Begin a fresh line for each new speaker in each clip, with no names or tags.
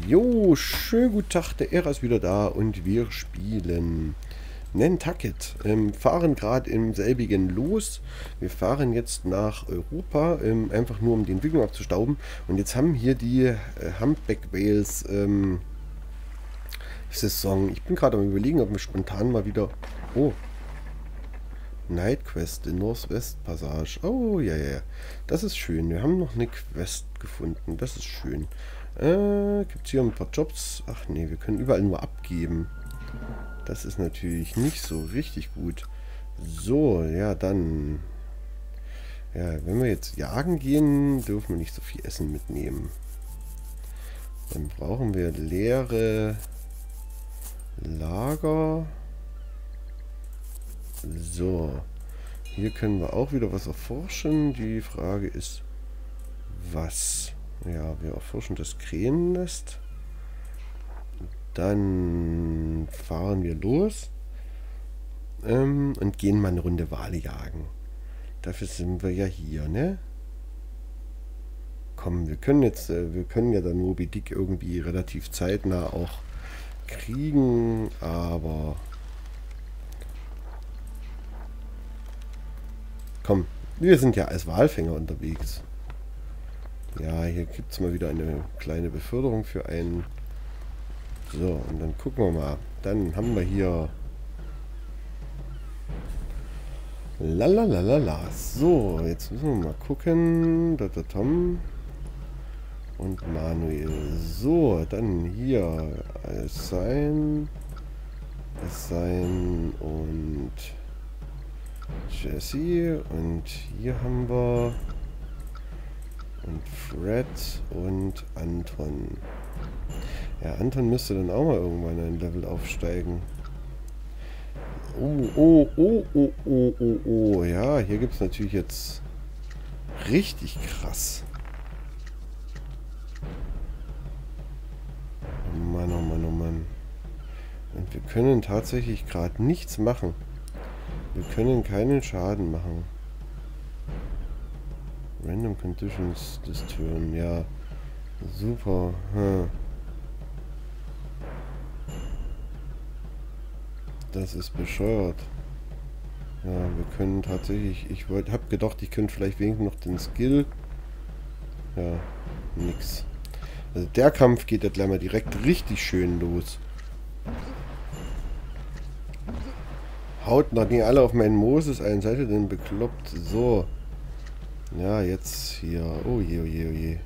Jo, schönen guten Tag, der Ära ist wieder da und wir spielen Nantucket. Fahren gerade im selbigen los. Wir fahren jetzt nach Europa, einfach nur um die Entwicklung abzustauben. Und jetzt haben hier die Humpback Whales Saison. Ich bin gerade am Überlegen, ob wir spontan mal wieder... Oh, Night Quest in Northwest Passage. Oh, ja, ja, ja. Das ist schön. Wir haben noch eine Quest gefunden. Das ist schön. Gibt es hier ein paar Jobs? Ach nee, wir können überall nur abgeben. Das ist natürlich nicht so richtig gut. So, ja, dann... Ja, wenn wir jetzt jagen gehen, dürfen wir nicht so viel Essen mitnehmen. Dann brauchen wir leere Lager. So, hier können wir auch wieder was erforschen. Die Frage ist, was? Ja, wir erforschen das Krähennest. Dann fahren wir los und gehen mal eine Runde Wale jagen. Dafür sind wir ja hier, ne? Komm, wir können ja dann Moby Dick irgendwie relativ zeitnah auch kriegen, aber... Komm, wir sind ja als Walfänger unterwegs. Ja, hier gibt es mal wieder eine kleine Beförderung für einen. So, und dann gucken wir mal. Dann haben wir hier... Lalalala. So, jetzt müssen wir mal gucken. Da, Tom und Manuel. So, dann hier Assign und Jesse. Und hier haben wir und Fred und Anton. Ja, Anton müsste dann auch mal irgendwann ein Level aufsteigen. Oh. Ja, hier gibt es natürlich jetzt richtig krass. Oh Mann, oh Mann, oh Mann. Und wir können tatsächlich gerade nichts machen. Wir können keinen Schaden machen. Random Conditions this turn. Ja, super. Das ist bescheuert. Ja, wir können tatsächlich... hab gedacht, ich könnte vielleicht wenigstens noch den Skill... Ja, nix. Also der Kampf geht ja gleich mal direkt richtig schön los. Haut noch nie alle auf meinen Moses ein. Seid ihr denn bekloppt? So. Ja, jetzt hier. Oh je, oh je, oh je.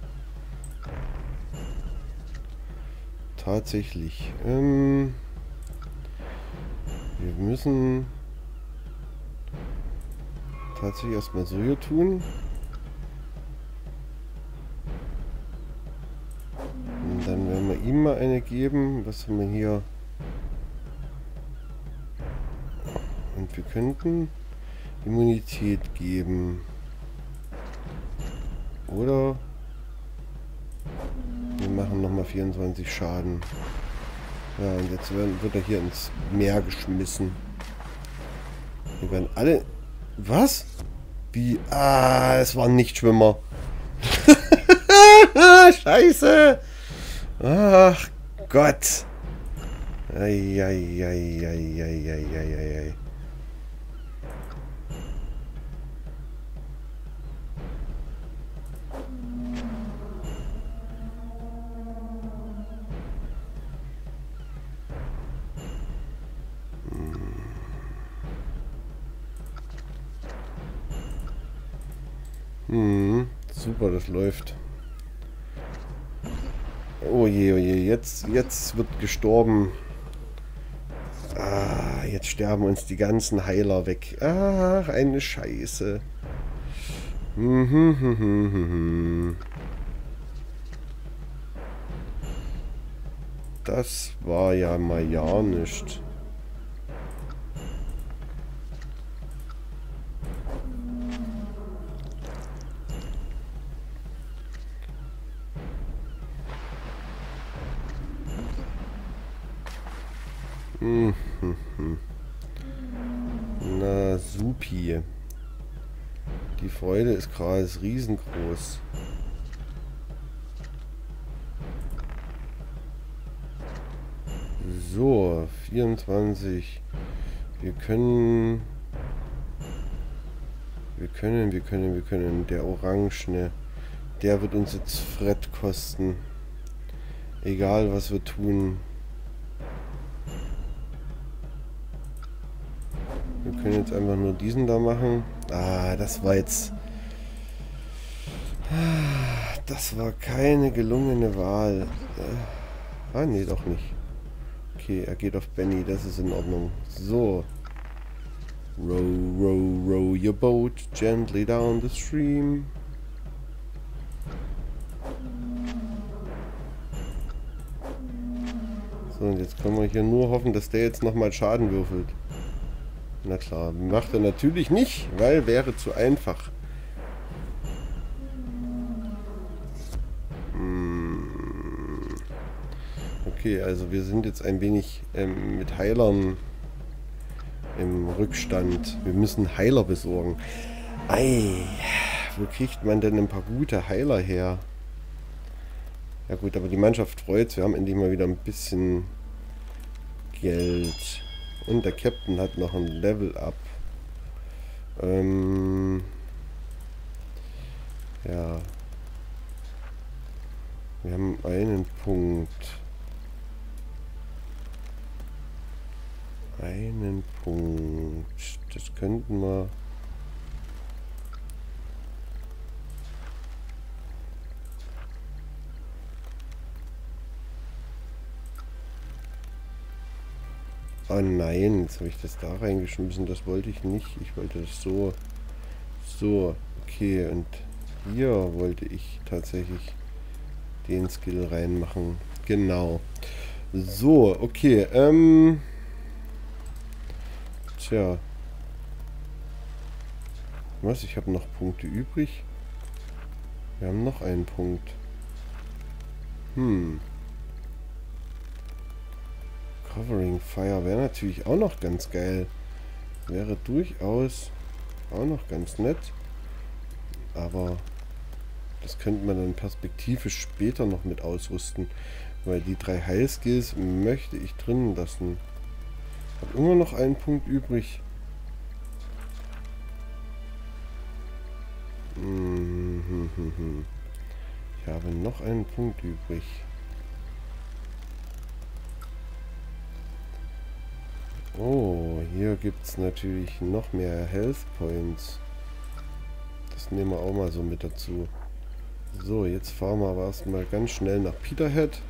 Tatsächlich. Wir müssen tatsächlich erstmal so hier tun. Und dann werden wir ihm mal eine geben. Was haben wir hier? Und wir könnten Immunität geben. Oder wir machen nochmal 24 Schaden. Ja, und jetzt wird er hier ins Meer geschmissen. Wir werden alle... Was? Wie? Ah, es waren Nichtschwimmer. Scheiße. Ach Gott. Ei. Super, das läuft. Oh je, jetzt wird gestorben. Ah, jetzt sterben uns die ganzen Heiler weg. Ach, eine Scheiße. Das war ja mal ja nicht. Na, supi. Die Freude ist gerade riesengroß. So, 24. Wir können. Der Orangene. Der wird uns jetzt Fred kosten. Egal, was wir tun. Wir können jetzt einfach nur diesen da machen. Ah, das war jetzt... Das war keine gelungene Wahl. Nee, doch nicht. Okay, er geht auf Benny, das ist in Ordnung. So. Row, row, row your boat gently down the stream. So, und jetzt können wir hier nur hoffen, dass der jetzt nochmal Schaden würfelt. Na klar, macht er natürlich nicht, weil wäre zu einfach. Okay, also wir sind jetzt ein wenig mit Heilern im Rückstand. Wir müssen Heiler besorgen. Ei, wo kriegt man denn ein paar gute Heiler her? Ja gut, aber die Mannschaft freut's. Wir haben endlich mal wieder ein bisschen Geld. Und der Captain hat noch ein Level-Up. Ja. Wir haben einen Punkt. Einen Punkt. Das könnten wir... Oh nein, jetzt habe ich das da reingeschmissen. Das wollte ich nicht. Ich wollte das so. So, okay. Und hier wollte ich tatsächlich den Skill reinmachen. Genau. So, okay. Tja. Was? Ich habe noch Punkte übrig. Wir haben noch einen Punkt. Covering Fire wäre natürlich auch noch ganz geil. Wäre durchaus auch noch ganz nett. Aber das könnte man dann perspektivisch später noch mit ausrüsten. Weil die 3 Heilskills möchte ich drin lassen. Ich habe immer noch einen Punkt übrig. Ich habe noch einen Punkt übrig. Oh, hier gibt es natürlich noch mehr Health Points. Das nehmen wir auch mal so mit dazu. So, jetzt fahren wir aber erstmal ganz schnell nach Peterhead.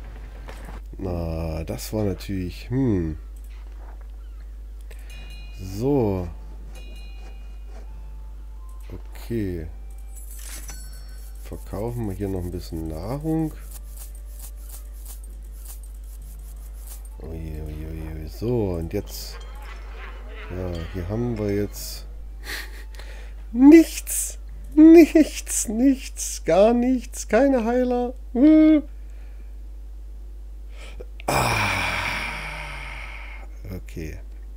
Na, das war natürlich... So. Okay. Verkaufen wir hier noch ein bisschen Nahrung. Uiuiui. So, und jetzt... Ja, hier haben wir jetzt... nichts! Nichts! Gar nichts! Keine Heiler! Okay.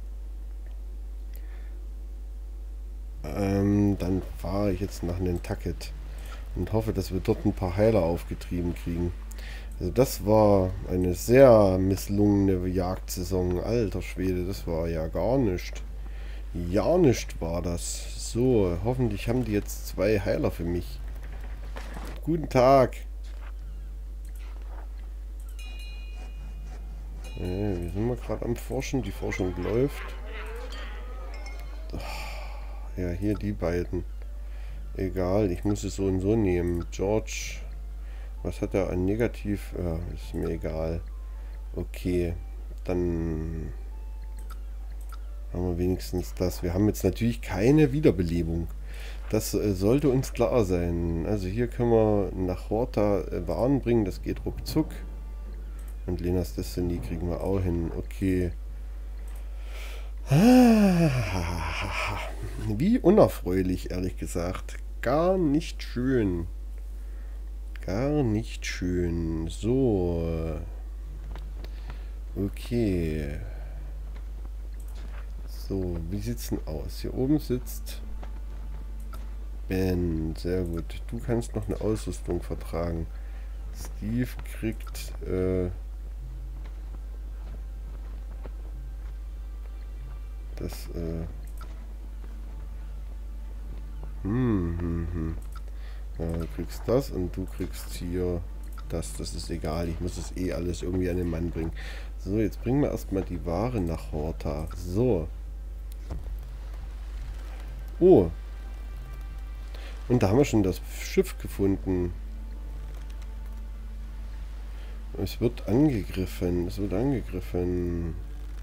Dann fahre ich jetzt nach Nantucket und hoffe, dass wir dort ein paar Heiler aufgetrieben kriegen. Also das war eine sehr misslungene Jagdsaison. Alter Schwede, das war ja gar nicht. Ja nicht war das. So, hoffentlich haben die jetzt 2 Heiler für mich. Guten Tag. Wir sind mal gerade am Forschen. Die Forschung läuft. Ja, hier die beiden. Egal, ich muss es so und so nehmen. George, was hat er an Negativ? Ja, ist mir egal. Okay, dann haben wir wenigstens das. Wir haben jetzt natürlich keine Wiederbelebung. Das sollte uns klar sein. Also hier können wir nach Horta Waren bringen. Das geht ruckzuck. Und Lenas Destiny kriegen wir auch hin. Okay. Wie unerfreulich, ehrlich gesagt. Gar nicht schön. Gar nicht schön. So. Okay. So, wie sieht's denn aus? Hier oben sitzt Ben. Sehr gut. Du kannst noch eine Ausrüstung vertragen. Steve kriegt Das, Ja, du kriegst das und du kriegst hier das. Das ist egal. Ich muss es eh alles irgendwie an den Mann bringen. So, jetzt bringen wir erstmal die Ware nach Horta. So. Oh. Und da haben wir schon das Schiff gefunden. Es wird angegriffen. Es wird angegriffen.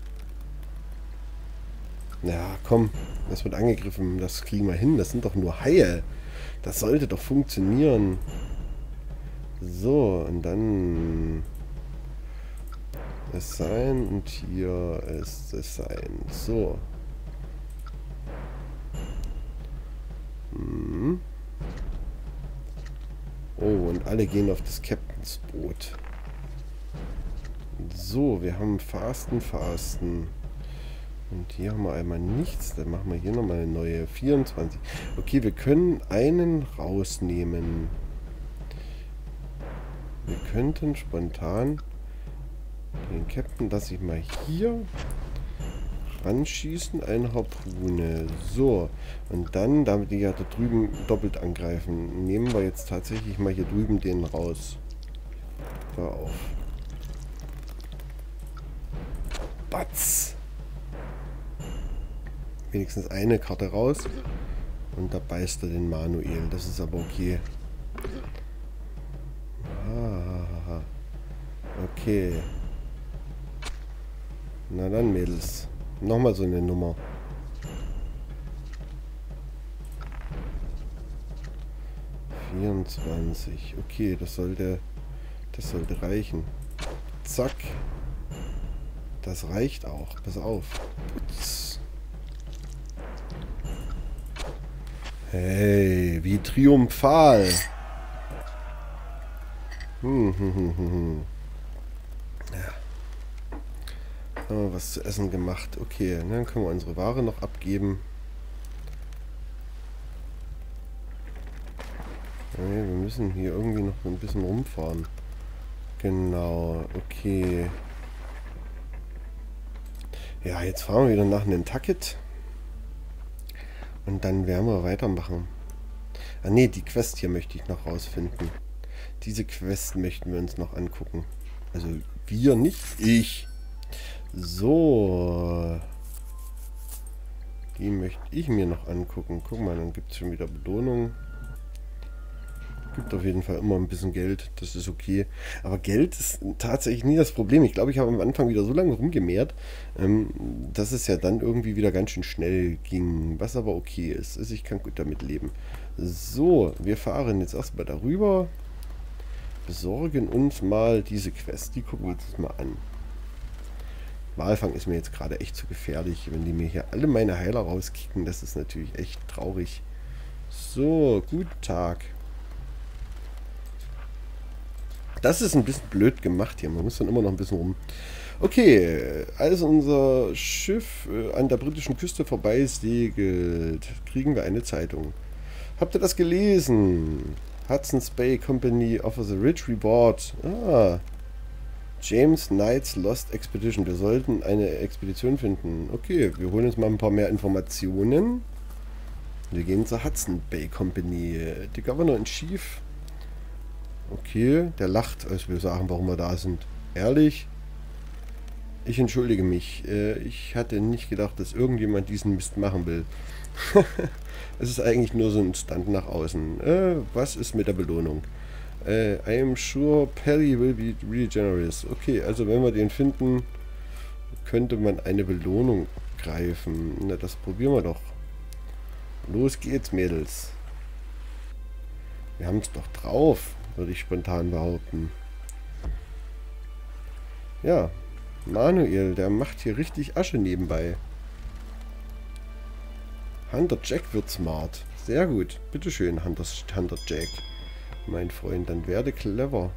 Ja, komm. Es wird angegriffen. Das kriegen wir hin. Das sind doch nur Haie. Das sollte doch funktionieren. So, und dann es sein und hier ist es sein. So. Oh, und alle gehen auf das Captains Boot. So, wir haben Fasten. Und hier haben wir einmal nichts. Dann machen wir hier nochmal eine neue 24. Okay, wir können einen rausnehmen. Wir könnten spontan den Captain, lasse ich mal hier ranschießen, eine Harpune. So, und dann, damit die ja da drüben doppelt angreifen, nehmen wir jetzt tatsächlich mal hier drüben den raus. Da auf. Batz! Wenigstens eine Karte raus. Und da beißt er den Manuel. Das ist aber okay. Ah, okay. Na dann, Mädels. Nochmal so eine Nummer. 24. Okay, das sollte reichen. Zack. Das reicht auch. Pass auf. Putz. Hey, wie triumphal. Ja. Haben wir was zu essen gemacht. Okay, dann können wir unsere Ware noch abgeben. Okay, wir müssen hier irgendwie noch ein bisschen rumfahren. Genau, okay. Ja, jetzt fahren wir wieder nach Nantucket. Und dann werden wir weitermachen. Ah ne, die Quest hier möchte ich noch rausfinden. Diese Quest möchten wir uns noch angucken. Also wir nicht, ich. So. Die möchte ich mir noch angucken. Guck mal, dann gibt es schon wieder Belohnung. Gibt auf jeden Fall immer ein bisschen Geld. Das ist okay. Aber Geld ist tatsächlich nie das Problem. Ich glaube, ich habe am Anfang wieder so lange rumgemehrt, dass es ja dann irgendwie wieder ganz schön schnell ging. Was aber okay ist. Also ich kann gut damit leben. So, wir fahren jetzt erstmal darüber. Besorgen uns mal diese Quest. Die gucken wir uns mal an. Walfang ist mir jetzt gerade echt zu gefährlich. Wenn die mir hier alle meine Heiler rauskicken, das ist natürlich echt traurig. So, guten Tag. Das ist ein bisschen blöd gemacht hier. Man muss dann immer noch ein bisschen rum. Okay, als unser Schiff an der britischen Küste vorbei segelt, kriegen wir eine Zeitung. Habt ihr das gelesen? Hudson's Bay Company offers a rich reward. Ah. James Knight's Lost Expedition. Wir sollten eine Expedition finden. Okay, wir holen uns mal ein paar mehr Informationen. Wir gehen zur Hudson Bay Company. Die Governor in Chief. Okay, der lacht, als wir sagen, warum wir da sind. Ehrlich? Ich entschuldige mich. Ich hatte nicht gedacht, dass irgendjemand diesen Mist machen will. Es ist eigentlich nur so ein Stand nach außen. Was ist mit der Belohnung? I am sure Perry will be really generous. Okay, also wenn wir den finden, könnte man eine Belohnung greifen. Na, das probieren wir doch. Los geht's, Mädels. Wir haben es doch drauf, würde ich spontan behaupten. Ja, Manuel, der macht hier richtig Asche nebenbei. Hunter Jack wird smart. Sehr gut. Bitteschön, Hunter Jack. Mein Freund, dann werde clever.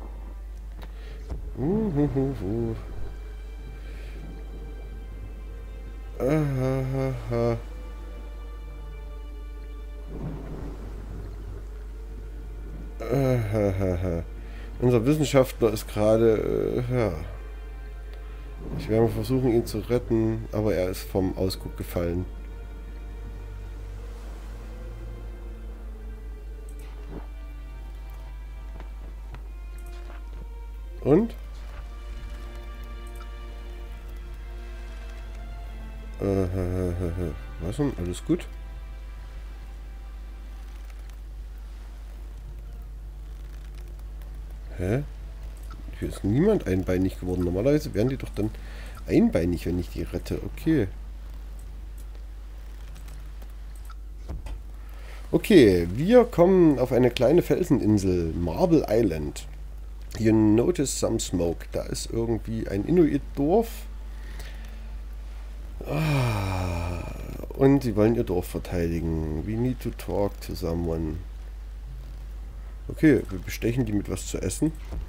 Unser Wissenschaftler ist gerade Ich werde versuchen, ihn zu retten, aber er ist vom Ausguck gefallen. Und? Was denn? Alles gut? Hä? Hier ist niemand einbeinig geworden. Normalerweise wären die doch dann einbeinig, wenn ich die rette. Okay. Okay, wir kommen auf eine kleine Felseninsel, Marble Island. You notice some smoke. Da ist irgendwie ein Inuit-Dorf. Und sie wollen ihr Dorf verteidigen. We need to talk to someone. Okay, wir bestechen die mit was zu essen.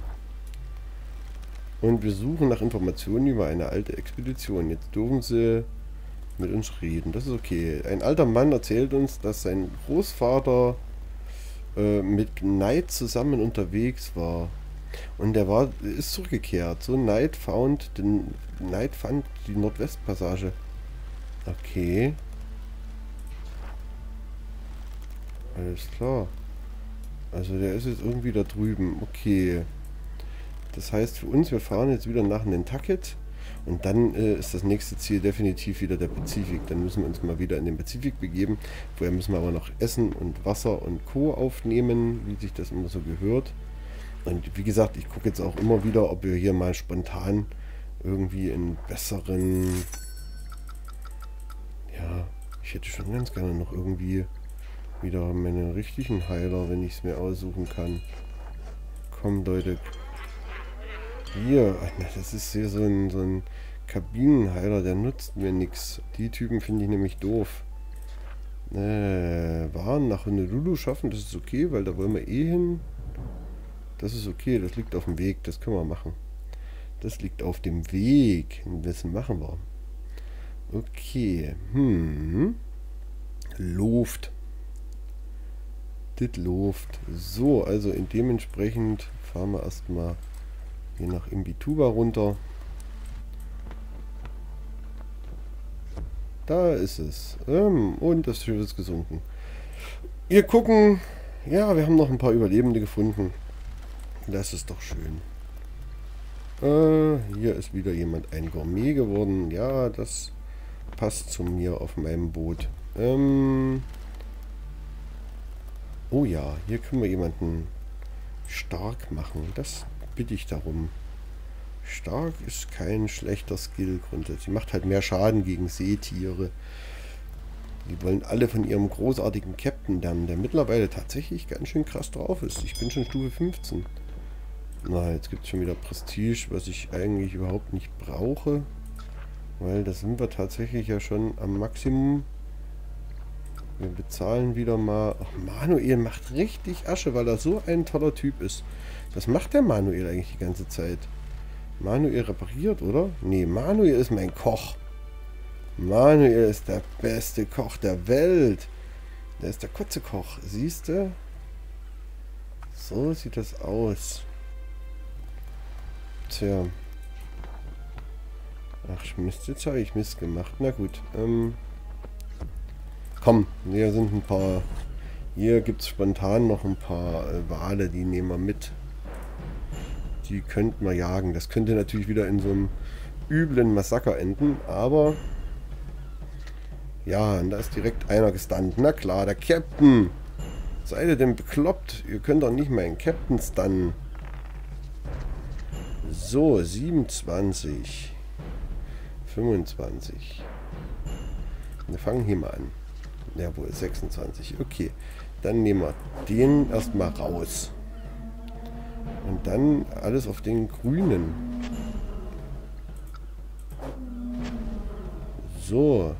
Und wir suchen nach Informationen über eine alte Expedition. Jetzt dürfen sie mit uns reden. Das ist okay. Ein alter Mann erzählt uns, dass sein Großvater mit Knight zusammen unterwegs war. Und er ist zurückgekehrt. So Knight fand die Nordwestpassage. Okay. Alles klar. Also der ist jetzt irgendwie da drüben. Okay. Das heißt für uns, wir fahren jetzt wieder nach Nantucket. Und dann ist das nächste Ziel definitiv wieder der Pazifik. Dann müssen wir uns mal wieder in den Pazifik begeben. Vorher müssen wir aber noch Essen und Wasser und Co. aufnehmen, wie sich das immer so gehört. Und wie gesagt, ich gucke jetzt auch immer wieder, ob wir hier mal spontan irgendwie einen besseren... Ja, ich hätte schon ganz gerne noch irgendwie wieder meine richtigen Heiler, wenn ich es mir aussuchen kann. Komm, Leute. Hier, das ist hier so ein Kabinenheiler, der nutzt mir nichts. Die Typen finde ich nämlich doof. Waren nach Honolulu schaffen, das ist okay, weil da wollen wir eh hin. Das ist okay, das liegt auf dem Weg, das können wir machen. Das liegt auf dem Weg. Das machen wir. Okay. Luft. Das Luft. So, also dementsprechend fahren wir erstmal hier nach Imbituba runter. Da ist es. Und das Schiff ist gesunken. Wir gucken. Ja, wir haben noch ein paar Überlebende gefunden. Das ist doch schön. Hier ist wieder jemand ein Gourmet geworden. Ja, das passt zu mir auf meinem Boot. Oh ja, hier können wir jemanden stark machen. Das bitte ich darum. Stark ist kein schlechter Skill grundsätzlich. Macht halt mehr Schaden gegen Seetiere. Die wollen alle von ihrem großartigen Captain lernen, der mittlerweile tatsächlich ganz schön krass drauf ist. Ich bin schon Stufe 15. Na, jetzt gibt es schon wieder Prestige, was ich eigentlich überhaupt nicht brauche. Weil da sind wir tatsächlich ja schon am Maximum. Wir bezahlen wieder mal... Ach, Manuel macht richtig Asche, weil er so ein toller Typ ist. Was macht der Manuel eigentlich die ganze Zeit? Manuel repariert, oder? Nee, Manuel ist mein Koch. Manuel ist der beste Koch der Welt. Der ist der Kotzekoch, siehst du? So sieht das aus. Tja. Ach Mist, jetzt habe ich Mist gemacht. Na gut. Komm, hier sind ein paar... Hier gibt es spontan noch ein paar Wale, die nehmen wir mit. Die könnten wir jagen. Das könnte natürlich wieder in so einem üblen Massaker enden, aber... Ja, und da ist direkt einer gestunt. Na klar, der Captain. Seid ihr denn bekloppt? Ihr könnt doch nicht mal einen Captain stunnen. So, 27. 25. Wir fangen hier mal an. Jawohl, 26. Okay. Dann nehmen wir den erstmal raus. Und dann alles auf den grünen. So.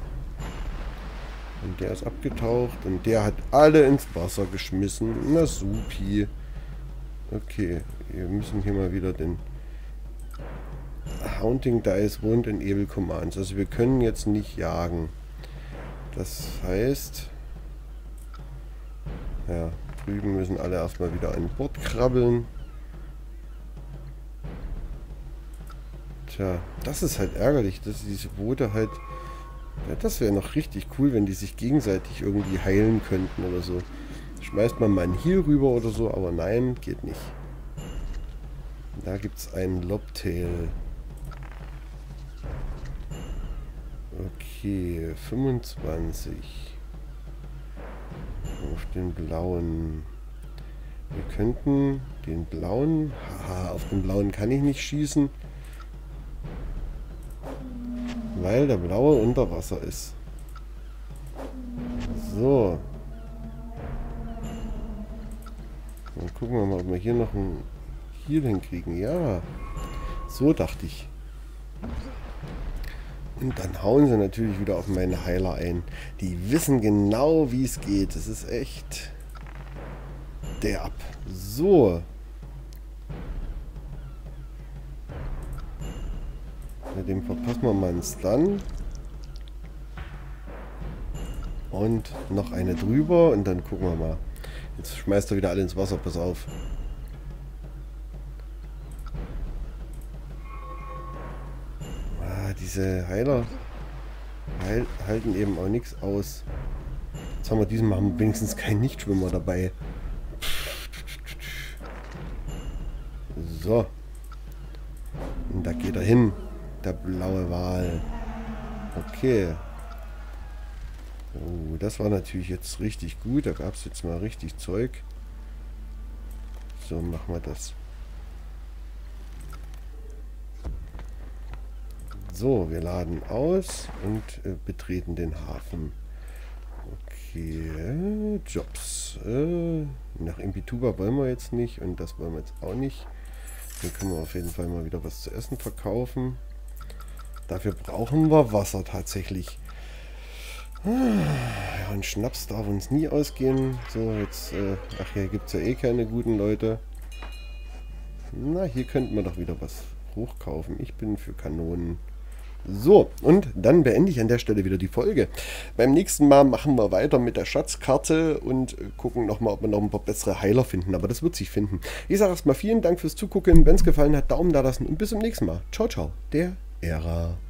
Und der ist abgetaucht und der hat alle ins Wasser geschmissen. Na supi. Okay, wir müssen hier mal wieder den Haunting Dice Wound in Able Commands. Also wir können jetzt nicht jagen. Das heißt, ja, drüben müssen alle erstmal wieder an Bord krabbeln. Tja, das ist halt ärgerlich, dass diese Boote halt... Ja, das wäre noch richtig cool, wenn die sich gegenseitig irgendwie heilen könnten oder so. Schmeißt man mal einen Heal rüber oder so, aber nein, geht nicht. Da gibt es einen Lobtail. Okay, 25. Auf den blauen. Wir könnten den blauen... Haha, auf den blauen kann ich nicht schießen. Weil der blaue unter Wasser ist. So. Dann gucken wir mal, ob wir hier noch einen Heal hinkriegen. Ja. So dachte ich. Und dann hauen sie natürlich wieder auf meine Heiler ein. Die wissen genau, wie es geht. Das ist echt derb. So. Mit dem verpassen wir mal einen Stun. Und noch eine drüber. Und dann gucken wir mal. Jetzt schmeißt er wieder alle ins Wasser. Pass auf. Ah, diese Heiler halten eben auch nichts aus. Jetzt haben wir diesmal wenigstens keinen Nichtschwimmer dabei. So. Und da geht er hin. Der blaue Wal. Okay. Oh, das war natürlich jetzt richtig gut. Da gab es jetzt mal richtig Zeug. So, machen wir das. So, wir laden aus und betreten den Hafen. Okay, Jobs. Nach Impituba wollen wir jetzt nicht und das wollen wir jetzt auch nicht. Dann können wir auf jeden Fall mal wieder was zu essen verkaufen. Dafür brauchen wir Wasser tatsächlich. Ja, und Schnaps darf uns nie ausgehen. So, jetzt, ach, hier gibt es ja eh keine guten Leute. Na, hier könnten wir doch wieder was hochkaufen. Ich bin für Kanonen. So, und dann beende ich an der Stelle wieder die Folge. Beim nächsten Mal machen wir weiter mit der Schatzkarte und gucken nochmal, ob wir noch ein paar bessere Heiler finden. Aber das wird sich finden. Ich sage erstmal vielen Dank fürs Zugucken. Wenn es gefallen hat, Daumen da lassen und bis zum nächsten Mal. Ciao, ciao. Der Ära.